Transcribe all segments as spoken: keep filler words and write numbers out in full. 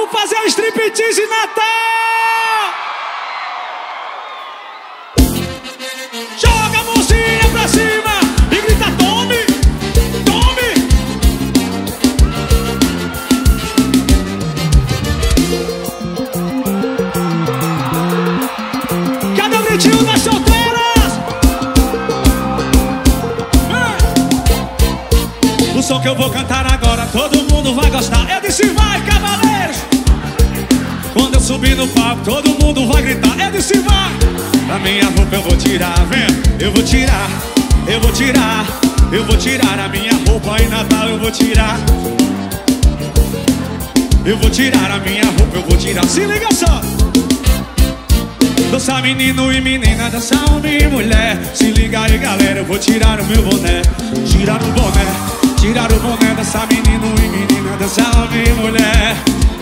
Vamos fazer um striptease de Natal! Joga a mãozinha pra cima e grita tome, tome. Cadê o gritinho das solteiras? É. O som que eu vou cantar agora todo mundo vai gostar. Eu disse vai, cavaleiros. Quando eu subir no palco todo mundo vai gritar. Eu disse vai. A minha roupa eu vou tirar, vem. Eu vou tirar, eu vou tirar, eu vou tirar a minha roupa em Natal, eu vou tirar. Eu vou tirar a minha roupa, eu vou tirar. Se liga só. Dança menino e menina, dança homem e mulher. Se liga aí galera, eu vou tirar o meu boné. Tirar o boné, tirar o boné. Dança menino e menina, dança homem e mulher.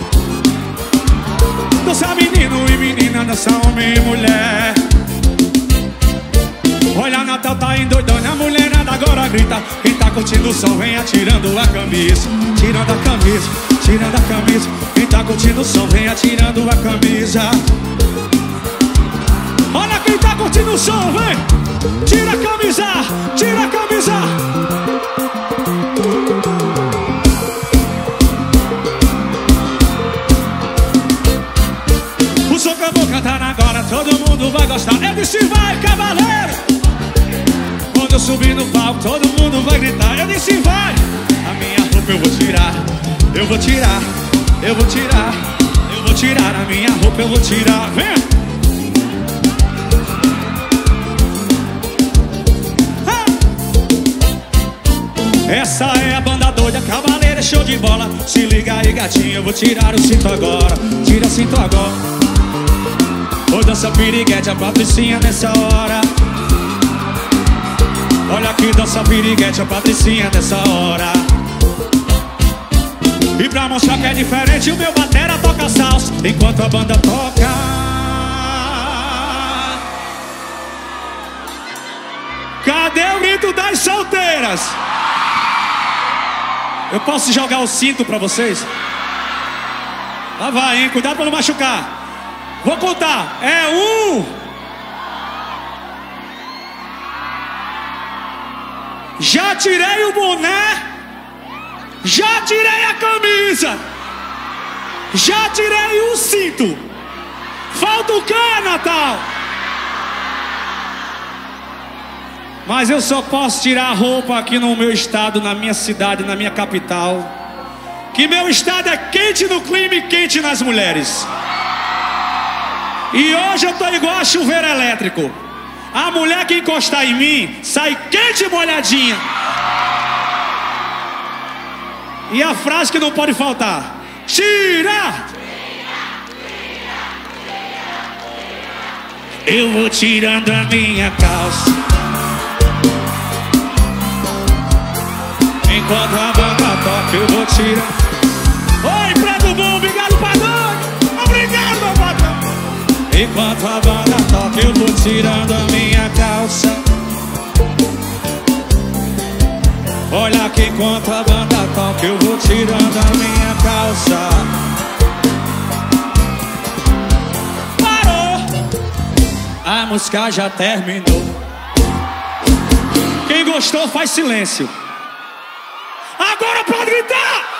Dança menino e menina, dança homem e mulher. Olha, Natal tá endoidando, a mulherada agora grita. Quem tá curtindo o som vem atirando a camisa. Tirando a camisa, tirando a camisa. Quem tá curtindo o som vem atirando a camisa. Olha quem tá curtindo o som, vem. Tira a camisa, tira a camisa. O som que eu vou cantar agora todo mundo vai gostar. Eu disse vai, cavaleiro. Quando eu subir no palco todo mundo vai gritar. Eu disse vai. A minha roupa eu vou tirar, eu vou tirar, eu vou tirar, eu vou tirar a minha roupa, eu vou tirar. Vem. Essa é a banda doida, cavaleira, show de bola. Se liga aí gatinho, eu vou tirar o cinto agora. Tira o cinto agora. Ô dança piriguete, a Patricinha nessa hora. Olha aqui, dança piriguete, a Patricinha nessa hora. E pra mostrar que é diferente, o meu batera toca salsa enquanto a banda toca. Cadê o grito das solteiras? Eu posso jogar o cinto pra vocês? Lá vai, hein? Cuidado pra não machucar. Vou contar. É um. Já tirei o boné. Já tirei a camisa. Já tirei o cinto. Falta o quê, Natal? Mas eu só posso tirar a roupa aqui no meu estado, na minha cidade, na minha capital. Que meu estado é quente no clima e quente nas mulheres. E hoje eu tô igual a chuveiro elétrico. A mulher que encostar em mim sai quente e molhadinha. E a frase que não pode faltar: tira! Eu vou tirando a minha calça enquanto a banda toca, eu vou tirar. Oi, prego bom, obrigado, padrão. Obrigado, meu patrão. Enquanto a banda toca, eu vou tirando a minha calça. Olha que enquanto a banda toca, eu vou tirando a minha calça. Parou. A música já terminou. Quem gostou faz silêncio. Agora pode gritar!